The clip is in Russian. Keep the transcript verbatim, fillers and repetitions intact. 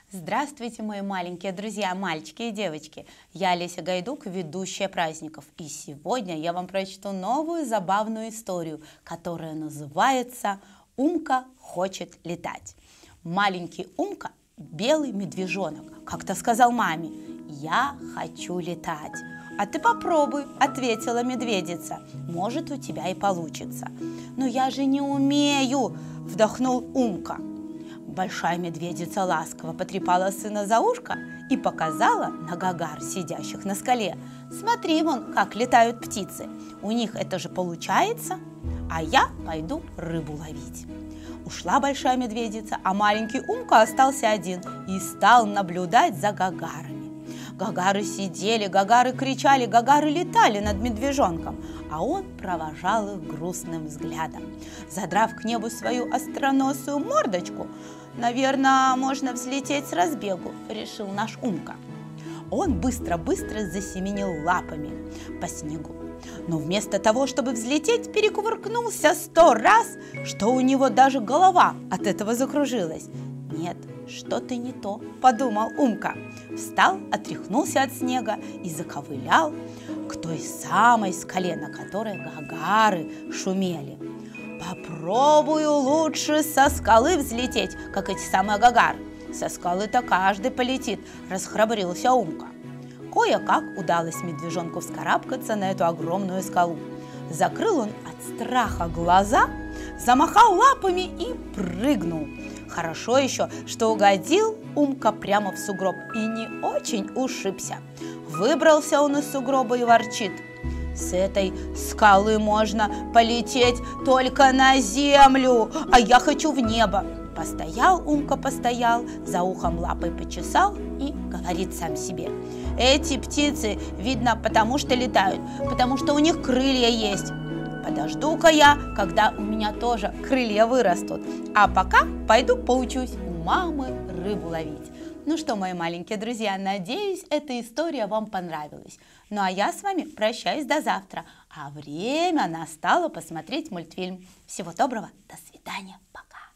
Здравствуйте, мои маленькие друзья, мальчики и девочки. Я Олеся Гайдук, ведущая праздников. И сегодня я вам прочту новую забавную историю, которая называется «Умка хочет летать». Маленький Умка, белый медвежонок, как-то сказал маме: «Я хочу летать». «А ты попробуй», — ответила медведица, «может, у тебя и получится». «Но я же не умею», — вдохнул Умка. Большая медведица ласково потрепала сына за ушко и показала на гагар, сидящих на скале. «Смотри вон, как летают птицы. У них это же получается, а я пойду рыбу ловить». Ушла большая медведица, а маленький Умка остался один и стал наблюдать за гагарами. Гагары сидели, гагары кричали, гагары летали над медвежонком, а он провожал их грустным взглядом. Задрав к небу свою остроносую мордочку: «Наверное, можно взлететь с разбегу», — решил наш Умка. Он быстро-быстро засеменил лапами по снегу, но вместо того, чтобы взлететь, перекувыркнулся сто раз, что у него даже голова от этого закружилась. «Нет, что-то не то», — подумал Умка. Встал, отряхнулся от снега и заковылял к той самой скале, на которой гагары шумели. «Попробую лучше со скалы взлететь, как эти самые гагары. Со скалы-то каждый полетит», — расхрабрился Умка. Кое-как удалось медвежонку вскарабкаться на эту огромную скалу. Закрыл он от страха глаза, замахал лапами и прыгнул. Хорошо еще, что угодил Умка прямо в сугроб и не очень ушибся. Выбрался он из сугроба и ворчит: «С этой скалы можно полететь только на землю, а я хочу в небо». Постоял Умка, постоял, за ухом лапой почесал и говорит сам себе: «Эти птицы, видно, потому что летают, потому что у них крылья есть. Подожду-ка я, когда у меня тоже крылья вырастут, а пока пойду поучусь у мамы рыбу ловить». Ну что, мои маленькие друзья, надеюсь, эта история вам понравилась. Ну а я с вами прощаюсь до завтра, а время настало посмотреть мультфильм. Всего доброго, до свидания, пока.